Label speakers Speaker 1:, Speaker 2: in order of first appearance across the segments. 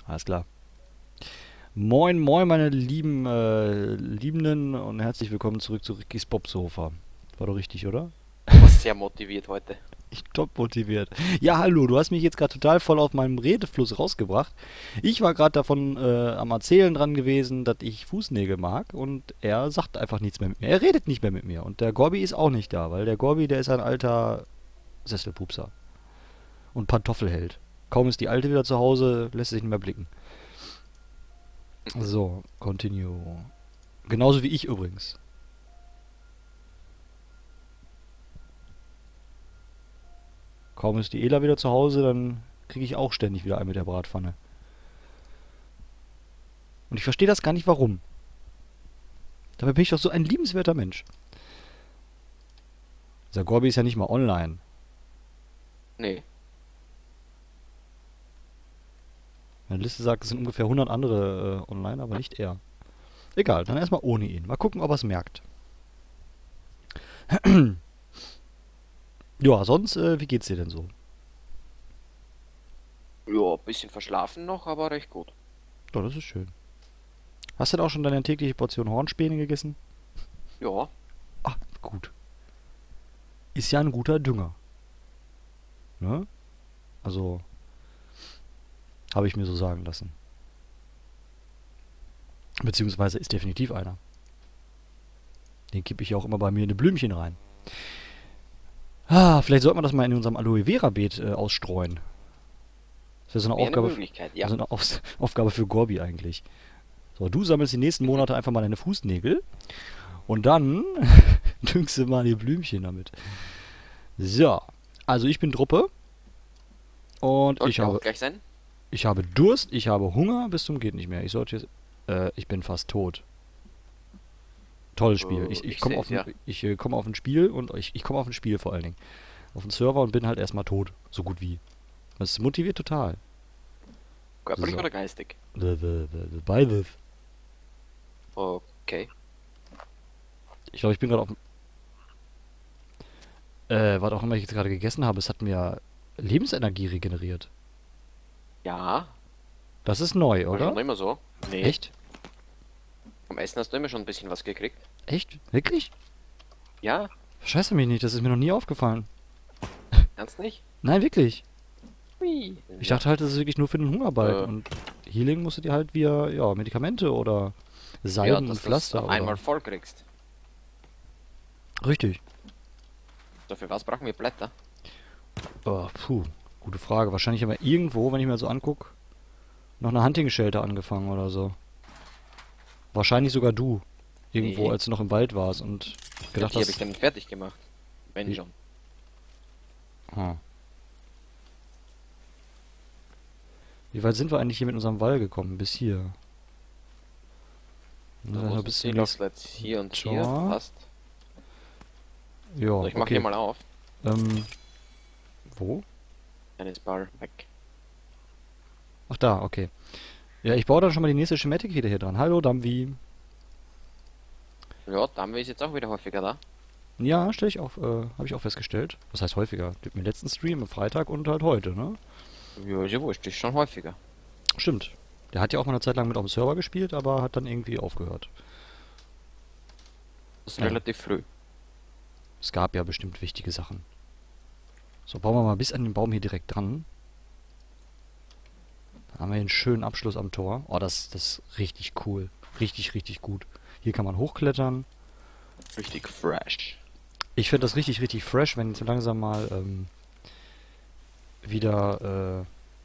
Speaker 1: Alles klar. Moin, moin, meine lieben Liebenden und herzlich willkommen zurück zu Rickys Bobsofa. War doch richtig, oder?
Speaker 2: Du warst sehr motiviert heute.
Speaker 1: Ich top motiviert. Ja, hallo, du hast mich jetzt gerade total voll auf meinem Redefluss rausgebracht. Ich war gerade davon am Erzählen dran gewesen, dass ich Fußnägel mag und er sagt einfach nichts mehr mit mir. Er redet nicht mehr mit mir und der Gorbi ist auch nicht da, weil der Gorbi, der ist ein alter Sesselpupser und Pantoffelheld. Kaum ist die Alte wieder zu Hause, lässt sich nicht mehr blicken. So, continue. Genauso wie ich übrigens. Kaum ist die Ela wieder zu Hause, dann kriege ich auch ständig wieder ein mit der Bratpfanne. Und ich verstehe das gar nicht, warum. Dabei bin ich doch so ein liebenswerter Mensch. Dieser Gorbi ist ja nicht mal online.
Speaker 2: Nee.
Speaker 1: Meine Liste sagt, es sind ungefähr 100 andere online, aber nicht er. Egal, dann erstmal ohne ihn. Mal gucken, ob er es merkt. Ja, sonst, wie geht's dir denn so?
Speaker 2: Ja, bisschen verschlafen noch, aber recht gut.
Speaker 1: Ja, das ist schön. Hast du denn auch schon deine tägliche Portion Hornspäne gegessen?
Speaker 2: Ja,
Speaker 1: Ah, gut. Ist ja ein guter Dünger. Ne? Also, habe ich mir so sagen lassen. Beziehungsweise ist definitiv einer. Den kippe ich ja auch immer bei mir in die Blümchen rein. Ah, vielleicht sollte man das mal in unserem Aloe Vera Beet ausstreuen. Das wäre so eine
Speaker 2: wäre eine
Speaker 1: Aufgabe,
Speaker 2: Möglichkeit, ja.
Speaker 1: so eine Aufgabe für Gorbi eigentlich. So, du sammelst die nächsten
Speaker 2: Mhm.
Speaker 1: Monate einfach mal deine Fußnägel und dann düngst du mal die Blümchen damit. So, also ich bin Truppe und
Speaker 2: Sollte auch gleich sein.
Speaker 1: ich habe Durst, ich habe Hunger bis zum geht nicht mehr. Ich sollte jetzt, ich bin fast tot. Tolles Spiel.
Speaker 2: Ich sehe es, ja.
Speaker 1: Ich komme auf ein Spiel und ich komme auf ein Spiel vor allen Dingen. Auf den Server und bin halt erstmal tot. So gut wie. Das motiviert total.
Speaker 2: Körperlich
Speaker 1: So.
Speaker 2: oder geistig?
Speaker 1: Beides.
Speaker 2: Okay.
Speaker 1: Ich glaube, ich bin gerade auf dem. Was auch immer ich jetzt gerade gegessen habe, es hat mir Lebensenergie regeneriert.
Speaker 2: Ja,
Speaker 1: Das ist neu,
Speaker 2: war schon
Speaker 1: oder?
Speaker 2: immer so. Nee,
Speaker 1: Echt?
Speaker 2: vom Essen hast du immer schon ein bisschen was gekriegt.
Speaker 1: Echt? Wirklich?
Speaker 2: Ja,
Speaker 1: Scheiße mich nicht, das ist mir noch nie aufgefallen.
Speaker 2: ernst nicht?
Speaker 1: Nein, wirklich.
Speaker 2: Hui.
Speaker 1: Ich
Speaker 2: Ja,
Speaker 1: dachte halt, das ist wirklich nur für den Hungerbalken. Und Healing musst du dir halt via, ja, Medikamente oder
Speaker 2: ja,
Speaker 1: Salben und
Speaker 2: dass du es
Speaker 1: Pflaster
Speaker 2: auf einmal
Speaker 1: oder.
Speaker 2: voll kriegst.
Speaker 1: Richtig.
Speaker 2: Dafür was brauchen wir Blätter?
Speaker 1: Puh, gute Frage. Wahrscheinlich haben wir irgendwo, wenn ich mir so angucke, noch eine Hunting Shelter angefangen oder so. Wahrscheinlich sogar du. Irgendwo,
Speaker 2: Nee,
Speaker 1: als du noch im Wald warst und
Speaker 2: ja,
Speaker 1: gedacht
Speaker 2: die habe ich
Speaker 1: hast.
Speaker 2: dann fertig gemacht. Wenn
Speaker 1: Wie,
Speaker 2: schon.
Speaker 1: hm. Wie weit sind wir eigentlich hier mit unserem Wall gekommen? Bis hier.
Speaker 2: So, wo
Speaker 1: Ja,
Speaker 2: sind
Speaker 1: bis
Speaker 2: die
Speaker 1: zum nächsten
Speaker 2: Loslets? Hier und hier.
Speaker 1: Tor.
Speaker 2: Passt.
Speaker 1: Ja,
Speaker 2: So, ich mache hier
Speaker 1: okay.
Speaker 2: mal auf.
Speaker 1: Ähm, wo?
Speaker 2: Dann ist Ball weg.
Speaker 1: Ach da, okay. Ja, ich baue dann schon mal die nächste Schematik hier dran. Hallo, Damvi.
Speaker 2: Ja, dann ist jetzt auch wieder häufiger da.
Speaker 1: Ja, stelle ich auch, habe ich auch festgestellt. Was heißt häufiger? Im letzten Stream, am Freitag und halt heute, ne?
Speaker 2: Ja, ist ja wurscht, ist schon häufiger.
Speaker 1: Stimmt. Der hat ja auch mal eine Zeit lang mit auf dem Server gespielt, aber hat dann irgendwie aufgehört.
Speaker 2: Das ist
Speaker 1: Ja,
Speaker 2: relativ früh.
Speaker 1: es gab ja bestimmt wichtige Sachen. So, bauen wir mal bis an den Baum hier direkt dran. Dann haben wir hier einen schönen Abschluss am Tor. Oh, das ist richtig cool. Richtig, richtig gut. Hier kann man hochklettern.
Speaker 2: Richtig fresh.
Speaker 1: Ich finde das richtig, richtig fresh, wenn jetzt so langsam mal wieder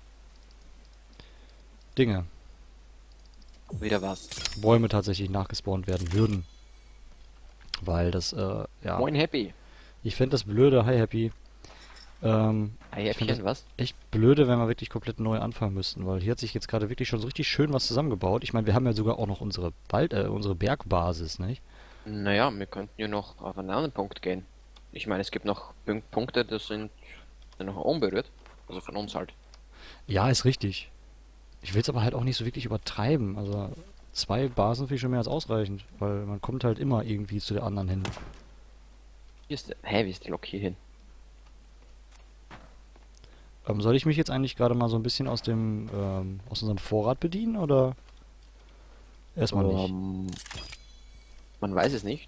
Speaker 1: Dinge,
Speaker 2: Wieder was.
Speaker 1: Bäume tatsächlich nachgespawnt werden würden. Weil das, ja,
Speaker 2: Moin Happy.
Speaker 1: ich fände das blöde, hi Happy.
Speaker 2: Ei
Speaker 1: Ich finde das
Speaker 2: Häppchen, was?
Speaker 1: echt blöde, wenn wir wirklich komplett neu anfangen müssten, weil hier hat sich jetzt gerade wirklich schon so richtig schön was zusammengebaut. Ich meine, wir haben ja sogar auch noch unsere Bergbasis, nicht?
Speaker 2: Naja, wir könnten ja noch auf einen anderen Punkt gehen. Ich meine, es gibt noch Punkte, sind noch unberührt. Also von uns halt.
Speaker 1: Ja, ist richtig. Ich will es aber halt auch nicht so wirklich übertreiben. Also 2 Basen finde ich schon mehr als ausreichend, weil man kommt halt immer irgendwie zu der anderen hin.
Speaker 2: Wie ist die Lok hier hin?
Speaker 1: Soll ich mich jetzt eigentlich gerade mal so ein bisschen aus dem, aus unserem Vorrat bedienen, oder erstmal nicht?
Speaker 2: Man weiß es nicht.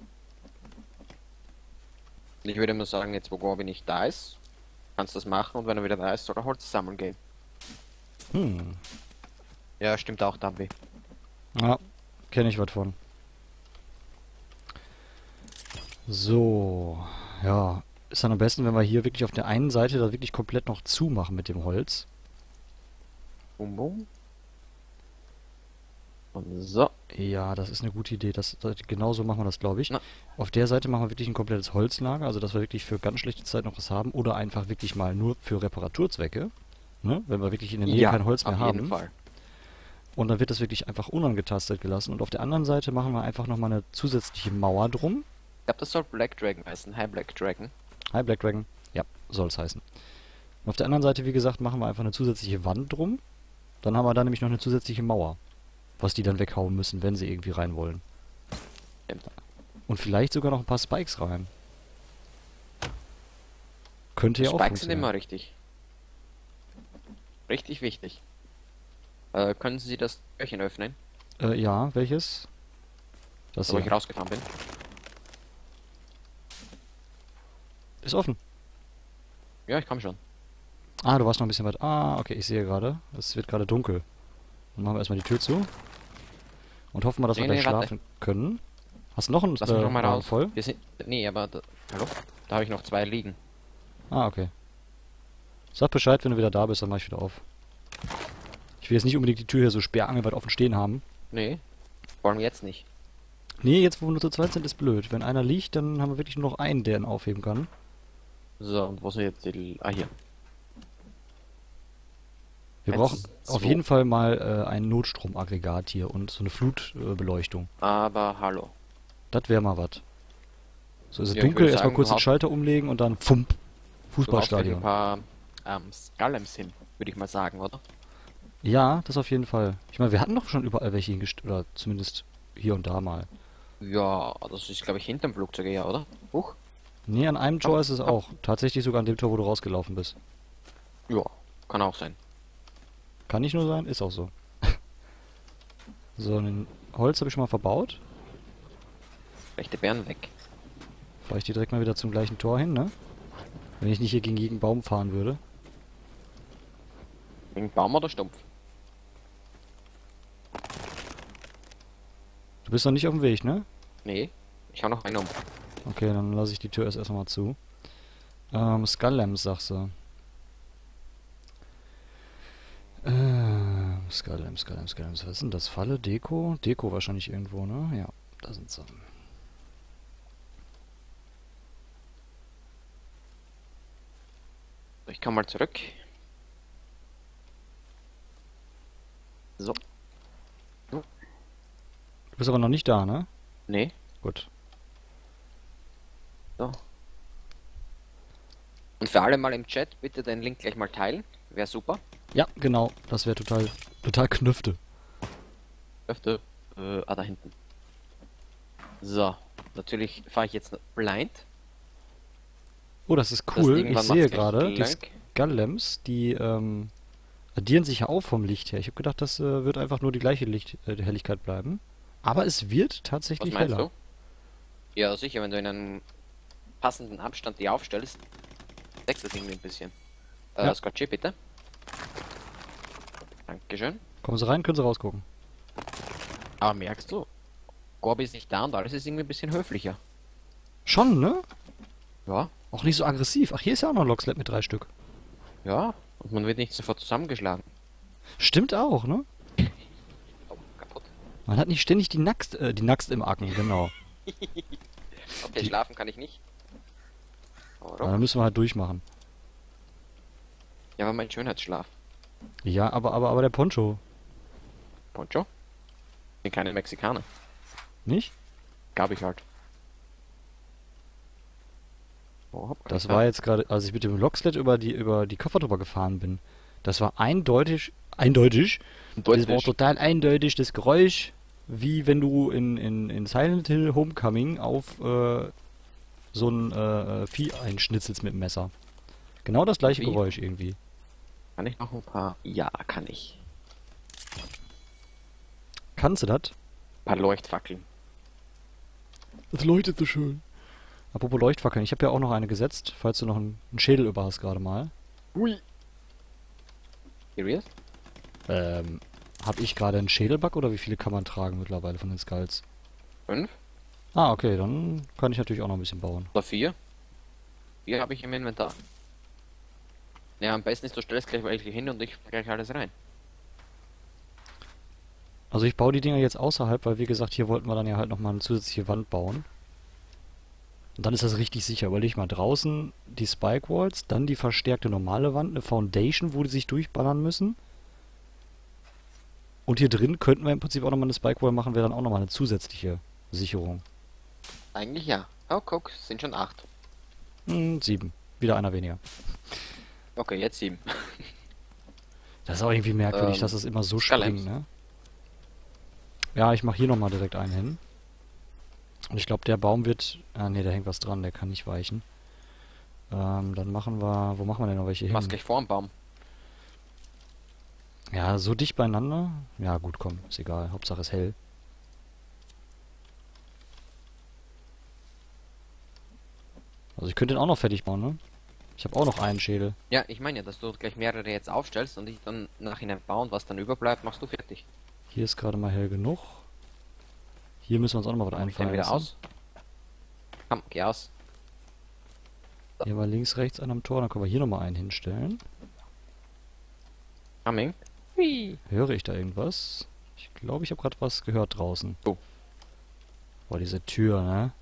Speaker 2: Ich würde mal sagen, jetzt wo Gorbi nicht da ist, kannst du das machen und wenn er wieder da ist, soll er Holz sammeln gehen.
Speaker 1: Hm.
Speaker 2: Ja, stimmt auch, Dambi.
Speaker 1: Ja, kenne ich was von. So, ja. Ist dann am besten, wenn wir hier wirklich auf der einen Seite da wirklich komplett noch zumachen mit dem Holz.
Speaker 2: Bum bum. Und so.
Speaker 1: Ja, das ist eine gute Idee. Genau so machen wir das, glaube ich.
Speaker 2: Na.
Speaker 1: Auf der Seite machen wir wirklich ein komplettes Holzlager, also dass wir wirklich für ganz schlechte Zeit noch was haben. Oder einfach wirklich mal nur für Reparaturzwecke. Ne? Wenn wir wirklich in der Nähe kein Holz mehr
Speaker 2: auf
Speaker 1: haben.
Speaker 2: jeden Fall.
Speaker 1: Und dann wird das wirklich einfach unangetastet gelassen. Und auf der anderen Seite machen wir einfach nochmal eine zusätzliche Mauer drum.
Speaker 2: Ich glaube, das soll Black Dragon heißen. Hi, Black Dragon.
Speaker 1: Hi Black Dragon. Ja, soll es heißen. Und auf der anderen Seite, wie gesagt, machen wir einfach eine zusätzliche Wand drum. Dann haben wir da nämlich noch eine zusätzliche Mauer. Was die dann weghauen müssen, wenn sie irgendwie rein wollen.
Speaker 2: Stimmt.
Speaker 1: Und vielleicht sogar noch ein paar Spikes rein. Könnte ja auch
Speaker 2: Spikes sind
Speaker 1: funktionieren.
Speaker 2: immer richtig. Richtig wichtig. Können Sie das Türchen öffnen,
Speaker 1: Ja, welches? Das
Speaker 2: wo ich
Speaker 1: hier.
Speaker 2: rausgefahren bin?
Speaker 1: Ist offen.
Speaker 2: Ja, ich komme schon.
Speaker 1: Ah, du warst noch ein bisschen weit. Ah, okay, ich sehe gerade. Es wird gerade dunkel. Dann machen wir erstmal die Tür zu. Und hoffen mal, dass wir
Speaker 2: Nee,
Speaker 1: gleich
Speaker 2: nee, warte.
Speaker 1: schlafen können. Hast du noch einen
Speaker 2: Lass mich noch mal
Speaker 1: Wagen
Speaker 2: raus.
Speaker 1: voll?
Speaker 2: Wir sind. Nee, aber. Hallo? Da habe ich noch 2 liegen.
Speaker 1: Ah, okay. Sag Bescheid, wenn du wieder da bist, dann mach ich wieder auf. Ich will jetzt nicht unbedingt die Tür hier so sperrangelweit offen stehen haben.
Speaker 2: Nee. Vor allem jetzt nicht.
Speaker 1: Nee, jetzt wo wir nur zu zweit sind, ist blöd. Wenn einer liegt, dann haben wir wirklich nur noch einen, der ihn aufheben kann.
Speaker 2: So, und wo sind jetzt die. Ah, hier.
Speaker 1: Wir
Speaker 2: Jetzt
Speaker 1: brauchen auf
Speaker 2: so.
Speaker 1: jeden Fall mal ein Notstromaggregat hier und so eine Flutbeleuchtung.
Speaker 2: Aber hallo.
Speaker 1: Das wäre mal was. So ist es
Speaker 2: Ja, ich
Speaker 1: dunkel,
Speaker 2: würde
Speaker 1: erstmal
Speaker 2: sagen,
Speaker 1: kurz
Speaker 2: du
Speaker 1: den
Speaker 2: hast-
Speaker 1: Schalter umlegen und dann Fump.
Speaker 2: Du brauchst gleich
Speaker 1: Fußballstadion.
Speaker 2: ein paar Skallems hin, würde ich mal sagen, oder?
Speaker 1: Ja, das auf jeden Fall. Ich meine, wir hatten doch schon überall welche hingestellt, oder zumindest hier und da mal.
Speaker 2: Ja, das ist, glaube ich, hinterm Flugzeug eher, oder? Huch.
Speaker 1: Nee, an einem Tor ist es auch. Tatsächlich sogar an dem Tor, wo du rausgelaufen bist.
Speaker 2: Ja, kann auch sein.
Speaker 1: Kann nicht nur sein, ist auch so. So, ein Holz habe ich schon mal verbaut.
Speaker 2: Rechte Bären weg.
Speaker 1: Fahre ich die direkt mal wieder zum gleichen Tor hin, ne? Wenn ich nicht hier gegen jeden Baum fahren würde.
Speaker 2: Wegen Baum oder Stumpf?
Speaker 1: Du bist noch nicht auf dem Weg, ne?
Speaker 2: Nee, ich hau noch einen um.
Speaker 1: Okay, dann lasse ich die Tür erst mal zu. Skull-Lamps, sagst du. Skull-Lamps. Was ist denn das? Falle? Deko? Deko wahrscheinlich irgendwo, ne? Ja, da sind sie.
Speaker 2: Ich komme mal zurück. So.
Speaker 1: Du bist aber noch nicht da, ne?
Speaker 2: Nee.
Speaker 1: Gut.
Speaker 2: So. Und für alle mal im Chat, bitte den Link gleich mal teilen. Wäre super.
Speaker 1: Ja, genau. Das wäre total knüfte.
Speaker 2: Öfter. Da hinten. So. Natürlich fahre ich jetzt blind.
Speaker 1: Oh, das ist
Speaker 2: Das
Speaker 1: cool. Ich
Speaker 2: irgendwann
Speaker 1: sehe
Speaker 2: macht's
Speaker 1: gerade, die
Speaker 2: gleich
Speaker 1: Skull-Lamps, die addieren sich ja auch vom Licht her. Ich habe gedacht, das wird einfach nur die gleiche Helligkeit bleiben. Aber es wird
Speaker 2: Was
Speaker 1: tatsächlich
Speaker 2: meinst
Speaker 1: heller.
Speaker 2: du? Ja, sicher, wenn du in einem passenden Abstand die aufstellst, deckt das irgendwie ein bisschen.
Speaker 1: Ja.
Speaker 2: Scotchy, bitte. Dankeschön.
Speaker 1: Kommen Sie rein, können Sie rausgucken.
Speaker 2: Aber merkst du, Gorbi ist nicht da und alles ist irgendwie ein bisschen höflicher.
Speaker 1: Schon, ne?
Speaker 2: Ja,
Speaker 1: Auch nicht so aggressiv. Ach, hier ist ja auch noch ein Locksled mit 3 Stück.
Speaker 2: ja. Und man wird nicht sofort zusammengeschlagen.
Speaker 1: Stimmt auch, ne?
Speaker 2: Oh, kaputt.
Speaker 1: Man hat nicht ständig die Naxt im Acken, genau.
Speaker 2: Okay, schlafen kann ich nicht.
Speaker 1: Aber
Speaker 2: Warum?
Speaker 1: dann müssen wir halt durchmachen.
Speaker 2: Ja, aber mein Schönheitsschlaf.
Speaker 1: Ja, aber der Poncho,
Speaker 2: Poncho? Bin keine Mexikaner.
Speaker 1: nicht?
Speaker 2: Gab ich halt. Oh, hopp, kann
Speaker 1: Das
Speaker 2: ich
Speaker 1: war
Speaker 2: da?
Speaker 1: jetzt gerade, als ich mit dem Locksled über die Koffer drüber gefahren bin. Das war eindeutig. Das war
Speaker 2: Deutlich.
Speaker 1: total eindeutig das Geräusch, wie wenn du in Silent Hill Homecoming auf so ein Vieh einschnitzelst mit dem Messer. Genau das gleiche
Speaker 2: Wie?
Speaker 1: Geräusch irgendwie.
Speaker 2: Kann ich noch ein paar? Ja, kann ich.
Speaker 1: Kannst du das?
Speaker 2: Ein paar Leuchtfackeln.
Speaker 1: Es leuchtet so schön. Apropos Leuchtfackeln, ich habe ja auch noch eine gesetzt, falls du noch einen Schädel über hast gerade mal.
Speaker 2: Ui. Serious?
Speaker 1: Habe ich gerade einen Schädelbug oder wie viele kann man tragen mittlerweile von den Skulls?
Speaker 2: 5
Speaker 1: Ah, okay, dann kann ich natürlich auch noch ein bisschen bauen.
Speaker 2: oder 4? 4 habe ich im Inventar. Ja, am besten ist, du stellst gleich welche hin und ich gleich alles rein.
Speaker 1: Also ich baue die Dinger jetzt außerhalb, weil wie gesagt, hier wollten wir dann ja halt nochmal eine zusätzliche Wand bauen. Und dann ist das richtig sicher. Überleg mal, draußen die Spike Walls, dann die verstärkte normale Wand, eine Foundation, wo die sich durchballern müssen. Und hier drin könnten wir im Prinzip auch nochmal eine Spike Wall machen, wäre dann auch nochmal eine zusätzliche Sicherung.
Speaker 2: Eigentlich ja. Oh, guck, es sind schon 8.
Speaker 1: 7. Wieder einer weniger.
Speaker 2: Okay, jetzt 7.
Speaker 1: Das ist auch irgendwie merkwürdig, dass es immer so
Speaker 2: Skalems.
Speaker 1: springt, ne? Ja, ich mache hier nochmal direkt einen hin. Und ich glaube, der Baum wird... Ah, ne, da hängt was dran, der kann nicht weichen. Dann machen wir... Wo machen wir denn noch welche hin?
Speaker 2: Was gleich vor dem Baum?
Speaker 1: Ja, so dicht beieinander? Ja, gut, komm, ist egal. Hauptsache ist hell. Also ich könnte den auch noch fertig bauen, ne? Ich habe auch noch einen Schädel.
Speaker 2: Ja, ich meine ja, dass du gleich mehrere jetzt aufstellst und ich dann nachhinein bauen, was dann überbleibt, machst du fertig.
Speaker 1: Hier ist gerade mal hell genug. Hier müssen wir uns auch noch mal was
Speaker 2: Mach ich den
Speaker 1: einfallen
Speaker 2: wieder
Speaker 1: lassen.
Speaker 2: aus. Komm, geh aus.
Speaker 1: Hier war links, rechts einen am Tor. Dann können wir hier nochmal einen hinstellen.
Speaker 2: Coming. Hui.
Speaker 1: Höre ich da irgendwas? Ich glaube, ich habe gerade was gehört draußen.
Speaker 2: Oh.
Speaker 1: Boah, diese Tür, ne?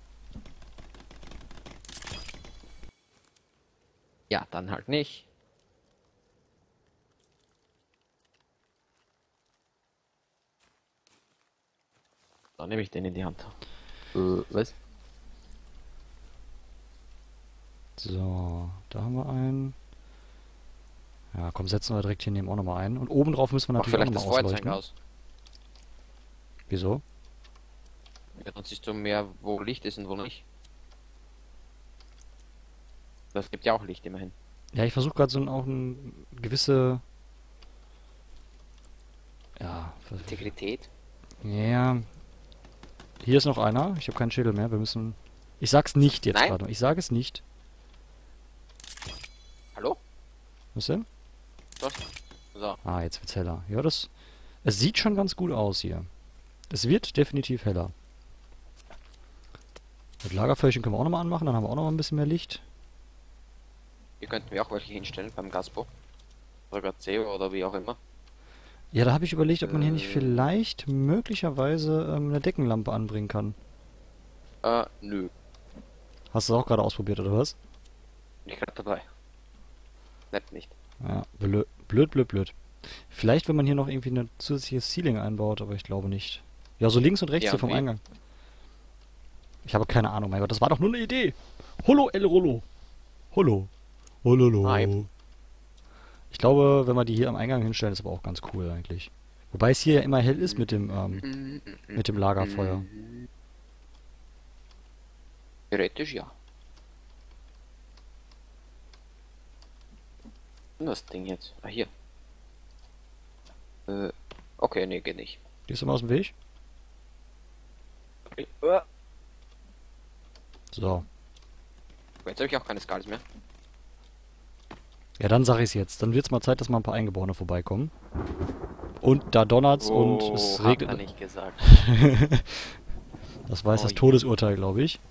Speaker 2: Ja, dann halt nicht. Dann nehme ich den in die Hand. Was?
Speaker 1: So, da haben wir einen. Ja, komm, setzen wir direkt hier neben auch nochmal ein. Und oben drauf müssen wir
Speaker 2: Mach
Speaker 1: natürlich auch
Speaker 2: vielleicht das
Speaker 1: nochmal
Speaker 2: Feuerzeug
Speaker 1: ausleuchten.
Speaker 2: aus.
Speaker 1: Wieso?
Speaker 2: Ja, dann siehst du mehr, wo Licht ist und wo nicht. Das gibt ja auch Licht immerhin.
Speaker 1: Ja, ich versuche gerade so auch eine gewisse... Ja,
Speaker 2: Integrität.
Speaker 1: ja. Hier ist noch einer. Ich habe keinen Schädel mehr. Wir müssen... Ich sag's nicht jetzt
Speaker 2: Nein.
Speaker 1: gerade. Ich sage es nicht.
Speaker 2: Hallo?
Speaker 1: Was denn?
Speaker 2: Was? So.
Speaker 1: Ah, jetzt wird's heller. Ja, das... Es sieht schon ganz gut aus hier. Es wird definitiv heller. Das Lagerfeuerchen können wir auch nochmal anmachen. Dann haben wir auch nochmal ein bisschen mehr Licht.
Speaker 2: Hier könnten wir auch welche hinstellen beim Gaspo. Oder CO oder wie auch immer.
Speaker 1: Ja, da habe ich überlegt, ob man hier nicht vielleicht möglicherweise eine Deckenlampe anbringen kann.
Speaker 2: Nö.
Speaker 1: Hast du das auch gerade ausprobiert, oder was?
Speaker 2: Nicht gerade dabei. Nett nicht.
Speaker 1: Ja, blöd, blöd, blöd, blöd. Vielleicht, wenn man hier noch irgendwie eine zusätzliche Ceiling einbaut, aber ich glaube nicht. Ja, so links und rechts
Speaker 2: Ja,
Speaker 1: hier vom
Speaker 2: wie?
Speaker 1: Eingang. Ich habe keine Ahnung, mein Gott, das war doch nur eine Idee. Holo El Rolo. Holo. Hololo.
Speaker 2: Hype.
Speaker 1: Ich glaube, wenn wir die hier am Eingang hinstellen, ist aber auch ganz cool eigentlich. Wobei es hier ja immer hell ist mit dem Lagerfeuer.
Speaker 2: Theoretisch ja. Und das Ding jetzt? Ah, hier. Okay, nee, geht nicht.
Speaker 1: Gehst du mal aus dem Weg?
Speaker 2: Okay.
Speaker 1: So.
Speaker 2: Jetzt habe ich auch keine Skulls mehr.
Speaker 1: Ja, dann sag ich's jetzt. Dann wird's mal Zeit, dass mal ein paar Eingeborene vorbeikommen. Und da donnert's und es
Speaker 2: hat er
Speaker 1: regnet.
Speaker 2: nicht gesagt.
Speaker 1: Das war jetzt das
Speaker 2: Oh,
Speaker 1: Todesurteil, glaube ich.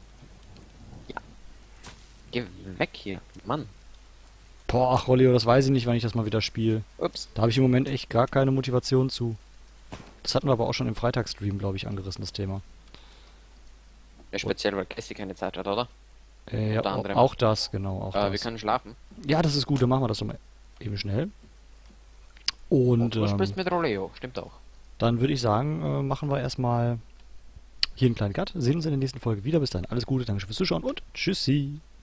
Speaker 2: Geh weg hier, Mann.
Speaker 1: Boah, ach, Rolli, das weiß ich nicht, wann ich das mal wieder spiele.
Speaker 2: Ups.
Speaker 1: Da habe ich im Moment echt gar keine Motivation zu. Das hatten wir aber auch schon im Freitagsstream, glaube ich, angerissen, das Thema.
Speaker 2: Ja, speziell, weil Cassie keine Zeit hat, oder?
Speaker 1: Ja,
Speaker 2: Unter anderem.
Speaker 1: auch das, genau, auch
Speaker 2: Wir
Speaker 1: das.
Speaker 2: können schlafen.
Speaker 1: Ja, das ist gut, dann machen wir das doch mal eben schnell. Und
Speaker 2: Du spielst mit Roleo, stimmt auch.
Speaker 1: dann würde ich sagen, machen wir erstmal hier einen kleinen Cut. Sehen uns in der nächsten Folge wieder. Bis dann, alles Gute, danke fürs Zuschauen und tschüssi.